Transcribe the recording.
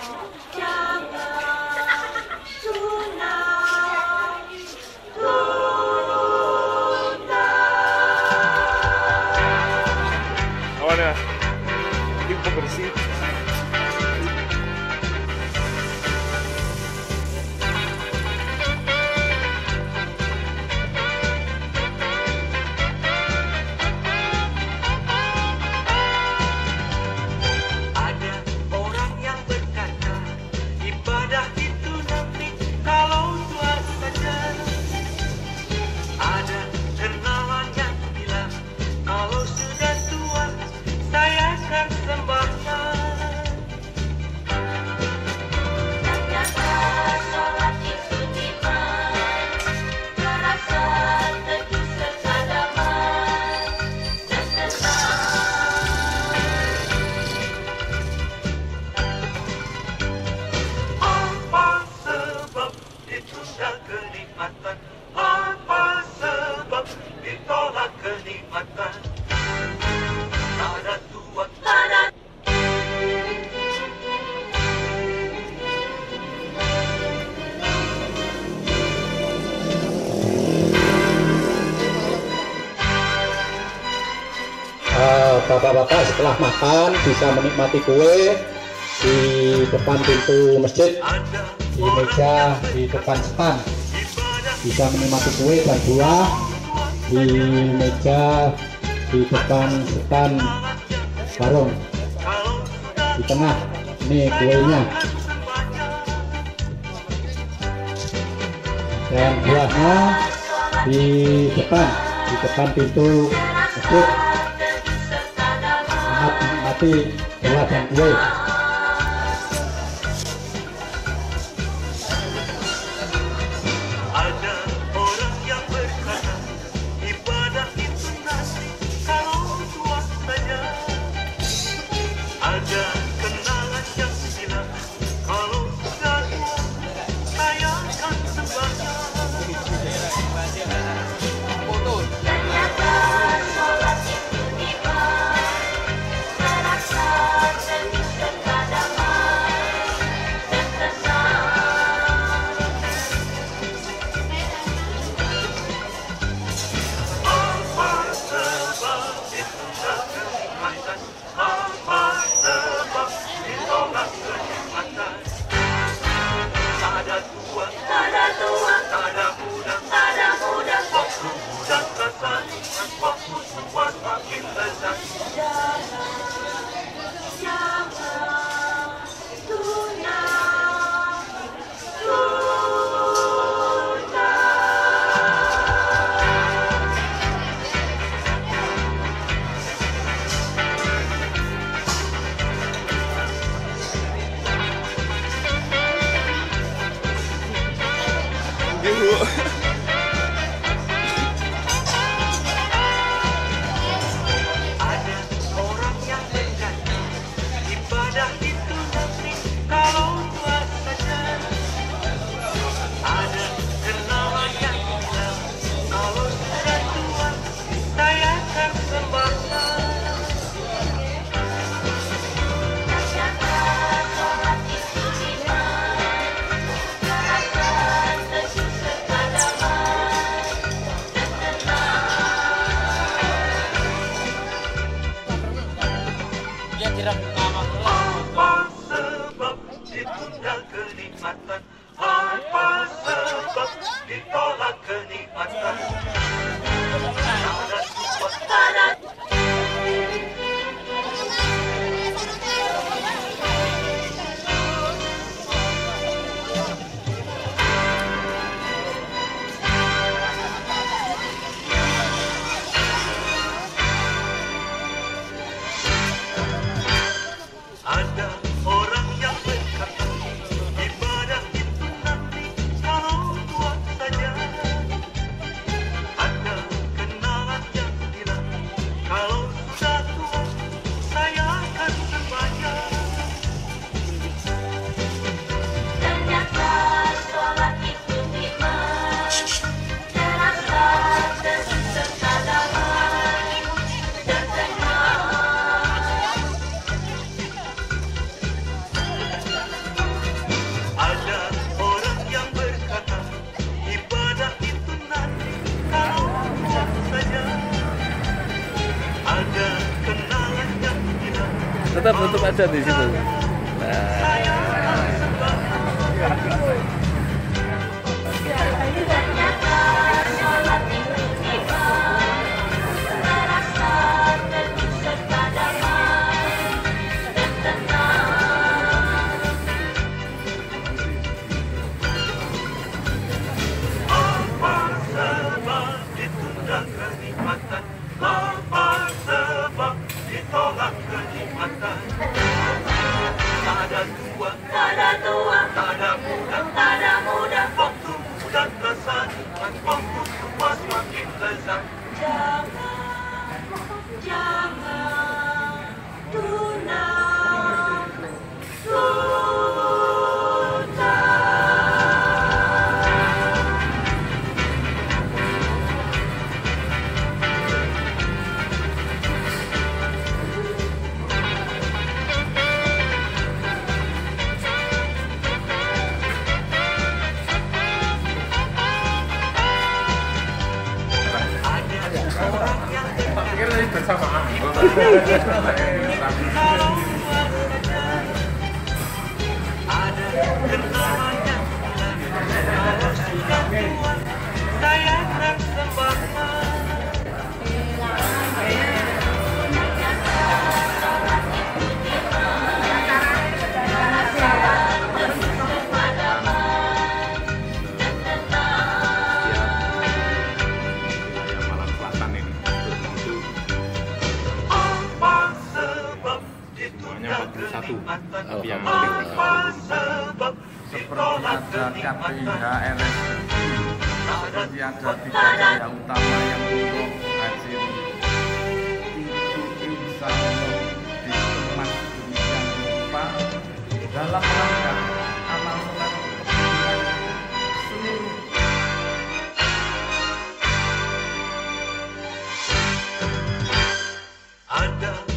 Awalnya tim pembersih. Bapak-bapak setelah makan bisa menikmati kue di depan pintu masjid, di meja di depan stand bisa menikmati kue dan buah, di meja di depan stand warung, di tengah ini kuenya dan buahnya di depan pintu masjid. Menikmati buah dan kue. Ada orang yang berkata ibadah itu nanti kalau tua saja. Ada kenalan yang bilang kalau sudah tua saya akan sembahyang. Ternyata sholat itu ibadah. Ada orang yang berkata ibadah itu nanti kalau tua saja. Ada kenalan yang bilang kalau sudah tua saya akan sembahyang. Apa sebab ditunda kenikmatan? Apa sebab ditolak kenikmatan? Ada orang yang berkata ibadah itu nanti kalau tua saja. tertutup aja di situ. Saya akan sembahkan. Tapi yang seperti ada KPIH, LSI, seperti ada 3 biaya utama yang untuk haji itu bisa dikemas demikian rupa dalam rangka amal soleh seluruh Ada